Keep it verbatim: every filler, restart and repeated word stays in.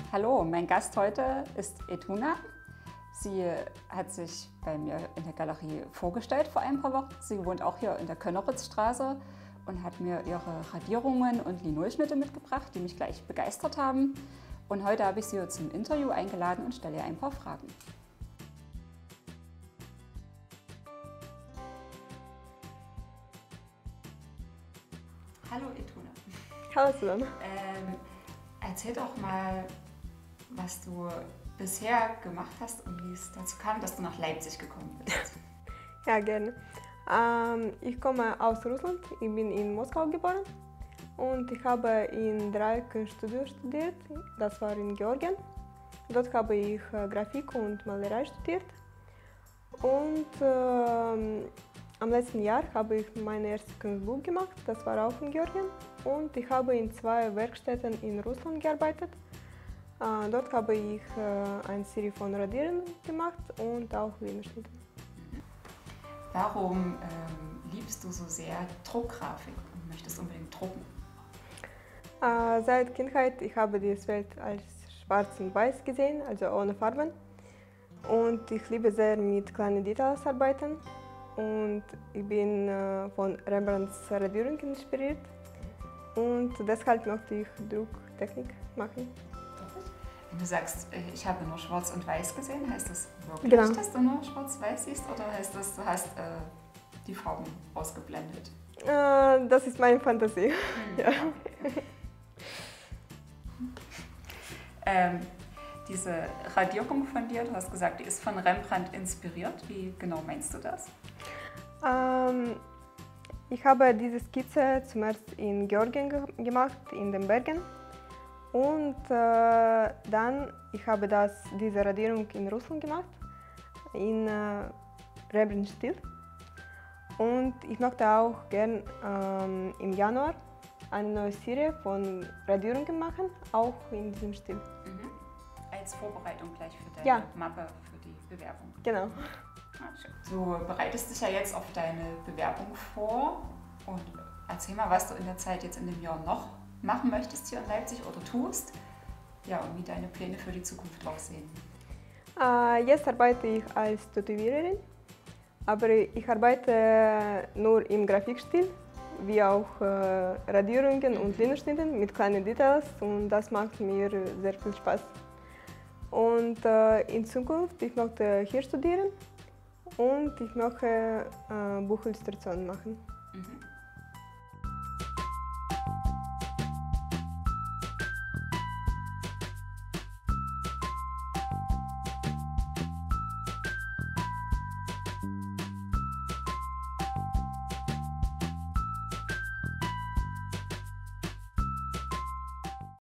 Hallo, mein Gast heute ist Etuna. Sie hat sich bei mir in der Galerie vorgestellt vor ein paar Wochen. Sie wohnt auch hier in der Könneritzstraße und hat mir ihre Radierungen und Linolschnitte mitgebracht, die mich gleich begeistert haben. Und heute habe ich sie zum Interview eingeladen und stelle ihr ein paar Fragen. Hallo Etuna. Hallo zusammen. Ähm, erzähl doch mal, was du bisher gemacht hast und wie es dazu kam, dass du nach Leipzig gekommen bist. Ja, gerne. Ähm, ich komme aus Russland, ich bin in Moskau geboren und ich habe in drei Kunststudien studiert, das war in Georgien. Dort habe ich äh, Grafik und Malerei studiert und ähm, am letzten Jahr habe ich mein erstes Kunstbuch gemacht, das war auch in Georgien und ich habe in zwei Werkstätten in Russland gearbeitet. Äh, dort habe ich äh, eine Serie von Radieren gemacht und auch Linolschnitte. Warum ähm, liebst du so sehr Druckgrafik und möchtest unbedingt drucken? Äh, seit Kindheit ich habe die Welt als schwarz und weiß gesehen, also ohne Farben. Und ich liebe sehr mit kleinen Details arbeiten. Und ich bin äh, von Rembrandts Radierung inspiriert. Und deshalb möchte ich Drucktechnik machen. Wenn du sagst, ich habe nur schwarz und weiß gesehen, heißt das wirklich, Genau. dass du nur schwarz-weiß siehst oder heißt das, du hast äh, die Farben ausgeblendet? Äh, das ist meine Fantasie. Hm, Ja. okay. ähm, diese Radierung von dir, du hast gesagt, die ist von Rembrandt inspiriert. Wie genau meinst du das? Ähm, ich habe diese Skizze zuerst in Georgien ge gemacht, in den Bergen. Und äh, dann ich habe das, diese Radierung in Russland gemacht, in äh, Rembrandt-Stil. Und ich möchte auch gern ähm, im Januar eine neue Serie von Radierungen machen, auch in diesem Stil. Mhm. Als Vorbereitung gleich für deine Ja. Mappe, für die Bewerbung. Genau. Ah, schön. Du bereitest dich ja jetzt auf deine Bewerbung vor und erzähl mal, was du in der Zeit jetzt in dem Jahr noch machen möchtest hier in Leipzig oder tust. Ja, und wie deine Pläne für die Zukunft aussehen. Äh, jetzt arbeite ich als Tätowiererin, aber ich arbeite nur im Grafikstil, wie auch äh, Radierungen und Linolschnitten mit kleinen Details und das macht mir sehr viel Spaß. Und äh, in Zukunft ich möchte hier studieren und ich möchte äh, Buchillustration machen. Mhm.